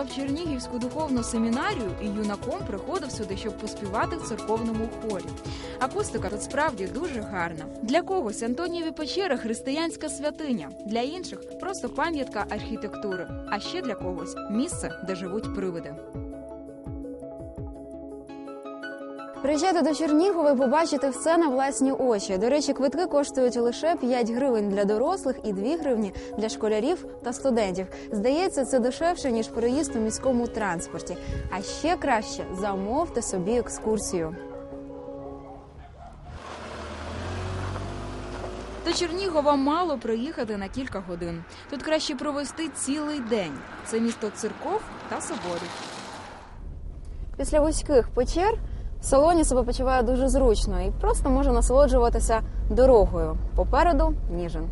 закінчував Чернігівську духовну семінарію і юнаком приходив сюди, щоб поспівати в церковному хорі. Акустика тут справді дуже гарна. Для когось Антонієві печери – християнська святиня, для інших – просто пам'ятка архітектури, а ще для когось – місце, де живуть привиди. Приїжджайте до Чернігова і побачите все на власні очі. До речі, квитки коштують лише 5 гривень для дорослих і 2 гривні для школярів та студентів. Здається, це дешевше, ніж проїзд у міському транспорті. А ще краще – замовте собі екскурсію. До Чернігова мало приїхати на кілька годин. Тут краще провести цілий день. Це місто церков та соборів. Після вузьких печер в салоні себе почуваю дуже зручно і просто можу насолоджуватися дорогою. Попереду – Ніжин.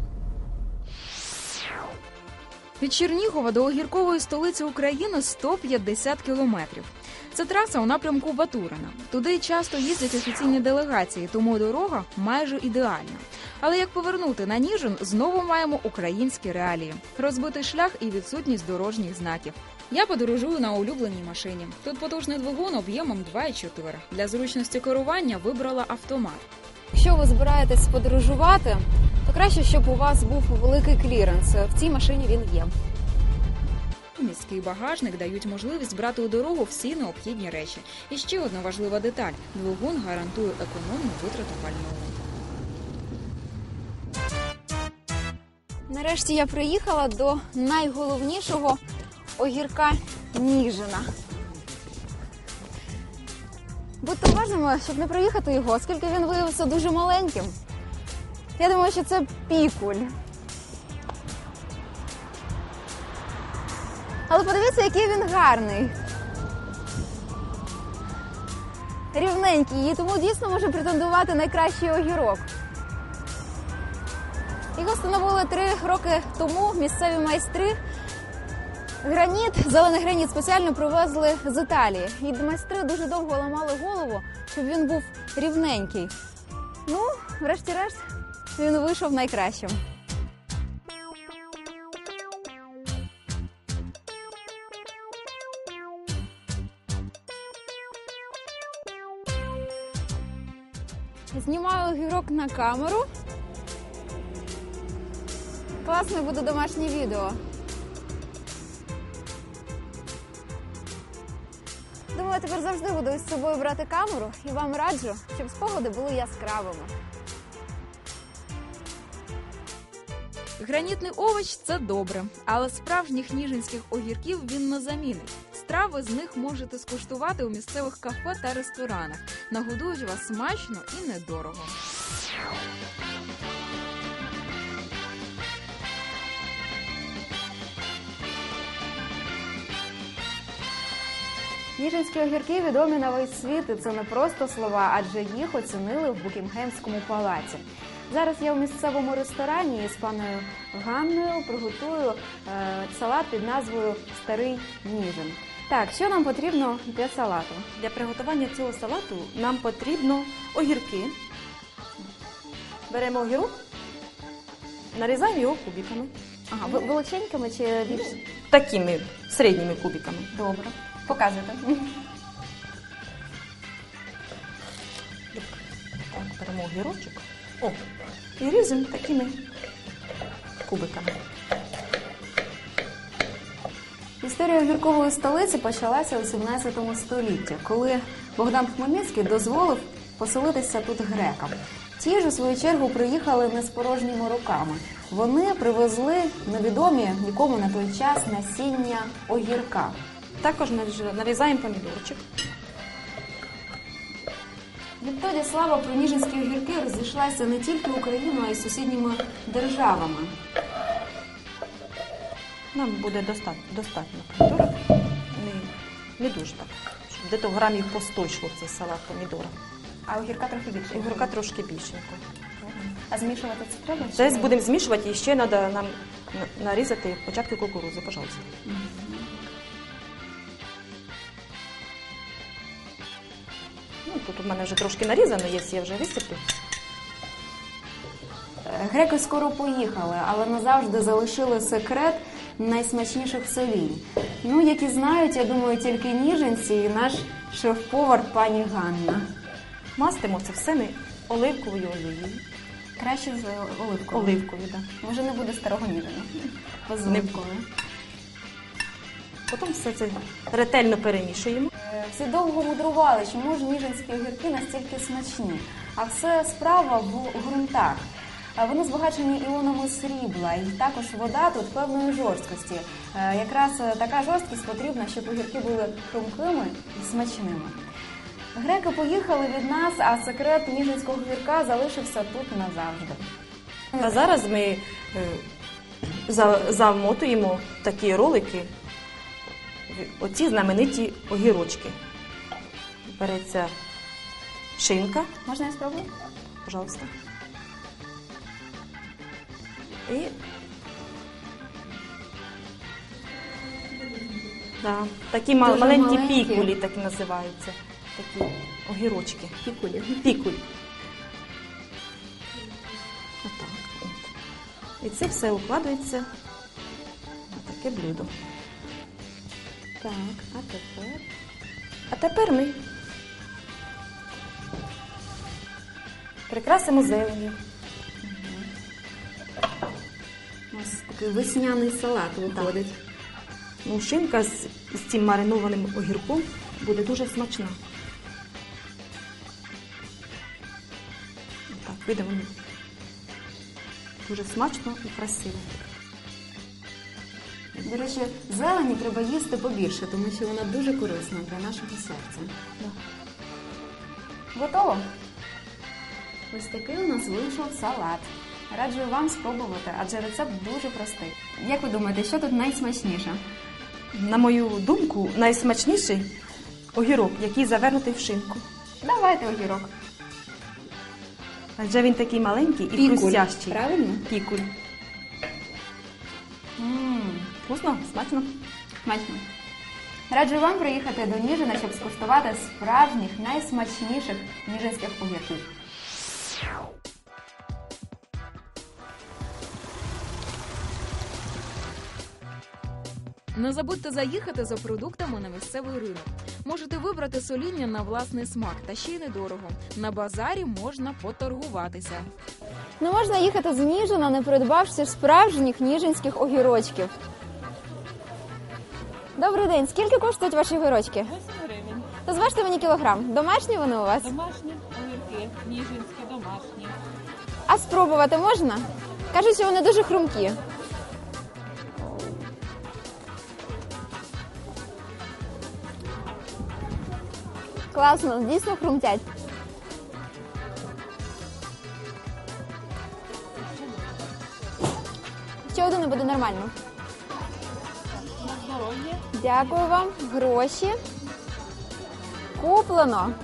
Від Чернігова до огіркової столиці України 150 кілометрів. Це траса у напрямку Батурина. Туди часто їздять офіційні делегації, тому дорога майже ідеальна. Але як повернути на Ніжин, знову маємо українські реалії. Розбитий шлях і відсутність дорожніх знаків. Я подорожую на улюбленій машині. Тут потужний двигун об'ємом 2,4. Для зручності керування вибрала автомат. Якщо ви збираєтесь подорожувати, то краще, щоб у вас був великий кліренс. В цій машині він є. Міський багажник дають можливість брати у дорогу всі необхідні речі. І ще одна важлива деталь – двигун гарантує економну витрату пального. Нарешті я приїхала до найголовнішого огірка Ніжина. Будьте уважними, щоб не проїхати його, оскільки він виявився дуже маленьким. Я думаю, що це пікуль. Але подивіться, який він гарний. Рівненький, і тому дійсно може претендувати найкращий огірок. Його встановили 3 роки тому місцеві майстри. Граніт, зелений граніт спеціально привезли з Італії. І майстри дуже довго ламали голову, щоб він був рівненький. Ну, врешті-решт, він вийшов найкращим. Знімаю огірок на камеру. Класне буде домашнє відео. Думаю, тепер завжди буду із собою брати камеру і вам раджу, щоб спогади були яскравими. Гранітний овоч – це добре, але справжніх ніжинських огірків він не замінить. Страви з них можете скуштувати у місцевих кафе та ресторанах. Нагодують вас смачно і недорого. Ніжинські огірки відомі на весь світ, і це не просто слова, адже їх оцінили в Букінгемському палаці. Зараз я в місцевому ресторані і з паною Ганною приготую салат під назвою «Старий Ніжин». Так, що нам потрібно для салату? Для приготування цього салату нам потрібно огірки. Беремо огірок, нарізаємо його кубиками. Ага, величенькими чи більш? Такими середніми кубиками. Добре. Показуйте. Так, беремо огірочок. І різемо такими кубиками. Історія огіркової столиці почалася у 17 столітті, коли Богдан Хмельницький дозволив поселитися тут грекам. Ті ж, у свою чергу, приїхали не з порожніми руками. Вони привезли невідомі нікому на той час насіння огірка. Також нарізаємо помідорчик. Відтоді слава про ніжинські огірки розійшлася не тільки Україною, а й сусідніми державами. Нам буде достатньо помідорів. Не дуже так, щоб десь грамів по 100 йшло цей салат помідора. А огірка трохи більше? Огірка трошки більшенько. А змішувати це треба? Зараз будемо змішувати і ще треба нам нарізати початки кукурудзи, пожалуйста. Тут у мене вже трошки нарізано є, я вже висиплю. Греки скоро поїхали, але назавжди залишили секрет найсмачніших солінь. Ну, які знають, я думаю, тільки ніженці і наш шеф-повар пані Ганна. Мастимо це все ми оливковою олією. Краще з оливкою. Оливковою, так. Може, не буде старого ніжина. Без Не оливкової. Потім все це ретельно перемішуємо. Всі довго мудрували, чому ж ніжинські огірки настільки смачні. А все справа в ґрунтах. Вони збагачені іонами срібла, і також вода тут певної жорсткості. Якраз така жорсткість потрібна, щоб огірки були хрумкими і смачними. Греки поїхали від нас, а секрет ніжинського огірка залишився тут назавжди. А зараз ми замотуємо такі ролики, оці знамениті огірочки. Береться шинка, Можна я спробую? пожалуйста. І такі Дуже маленькі маленькі. пікулі такі називаються. Такі огірочки. Пікулі. Пікуль. Отак. От. І це все укладається на таке блюдо. Так, а тепер ми прикрасимо зеленню. Ось такий весняний салат виходить. Ну, шинка з цим маринованим огірком буде дуже смачна. Так, вийде воно дуже смачно і красиво. До речі, зелені треба їсти побільше, тому що вона дуже корисна для нашого серця. Готово? Ось такий у нас вийшов салат. Раджу вам спробувати, адже рецепт дуже простий. Як ви думаєте, що тут найсмачніше? На мою думку, найсмачніший огірок, який завернутий в шинку. Давайте огірок. Адже він такий маленький і хрустящий. Правильно? Пікуль. Вкусно, смачно. Смачно. Раджу вам приїхати до Ніжина, щоб скуштувати справжніх, найсмачніших ніжинських огірків. Не забудьте заїхати за продуктами на місцевий ринок. Можете вибрати соління на власний смак, та ще й недорого. На базарі можна поторгуватися. Не можна їхати з Ніжина, не придбавши справжніх ніжинських огірочків. Добрий день. Скільки коштують ваші огірочки? 8 гривень. То зважте мені кілограм. Домашні вони у вас? Домашні огірки, ніжинські, домашні. А спробувати можна? Кажуть, що вони дуже хрумкі. Класно, дійсно хрумтять. Ще один і буде нормально. На здоров'я. Дякую вам. Гроші. Куплено.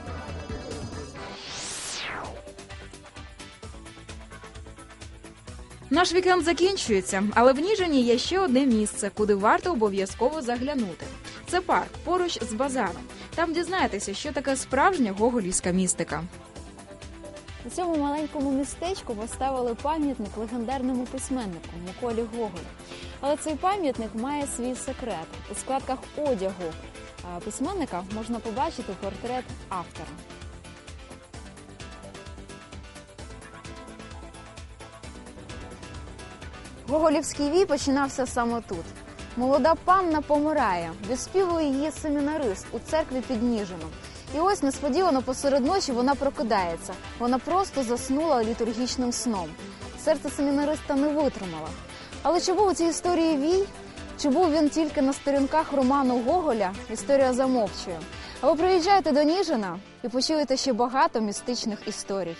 Наш вікенд закінчується, але в Ніжині є ще одне місце, куди варто обов'язково заглянути. Це парк поруч з базаром. Там дізнаєтеся, що таке справжня гоголівська містика. У цьому маленькому містечку поставили пам'ятник легендарному письменнику Миколі Гоголю. Але цей пам'ятник має свій секрет. У складках одягу письменника можна побачити портрет автора. Гоголівський вій починався саме тут. Молода панна помирає, відспівує її семінарист у церкві під Ніжином. І ось несподівано посеред ночі вона прокидається. Вона просто заснула літургічним сном. Серце семінариста не витримало. Але чи був у цій історії вій? Чи був він тільки на сторінках роману Гоголя? Історія замовчує. А ви приїжджаєте до Ніжина і почуєте ще багато містичних історій.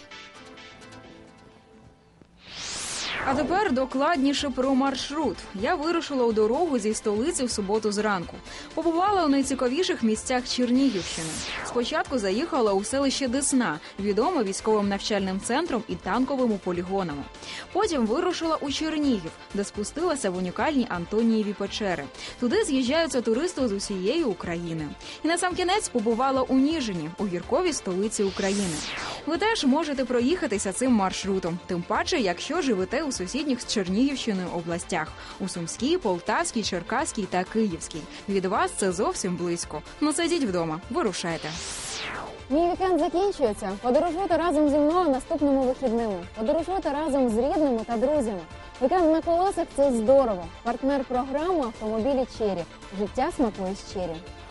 А тепер докладніше про маршрут. Я вирушила у дорогу зі столиці в суботу зранку. Побувала у найцікавіших місцях Чернігівщини. Спочатку заїхала у селище Десна, відоме військовим навчальним центром і танковими полігонами. Потім вирушила у Чернігів, де спустилася в унікальні Антонієві печери. Туди з'їжджаються туристи з усієї України. І насамкінець побувала у Ніжині, у гірковій столиці України. Ви теж можете проїхатися цим маршрутом, тим паче, якщо живете у сусідніх з Чернігівщиною областях – у Сумській, Полтавській, Черкаській та Київській. Від вас це зовсім близько. Ну сидіть вдома, вирушайте. Мій вікенд закінчується. Подорожуйте разом зі мною наступними вихідними. Подорожуйте разом з рідними та друзями. Вікенд на колесах – це здорово. Партнер програми «Автомобілі Черрі». Життя смакує з Черрі.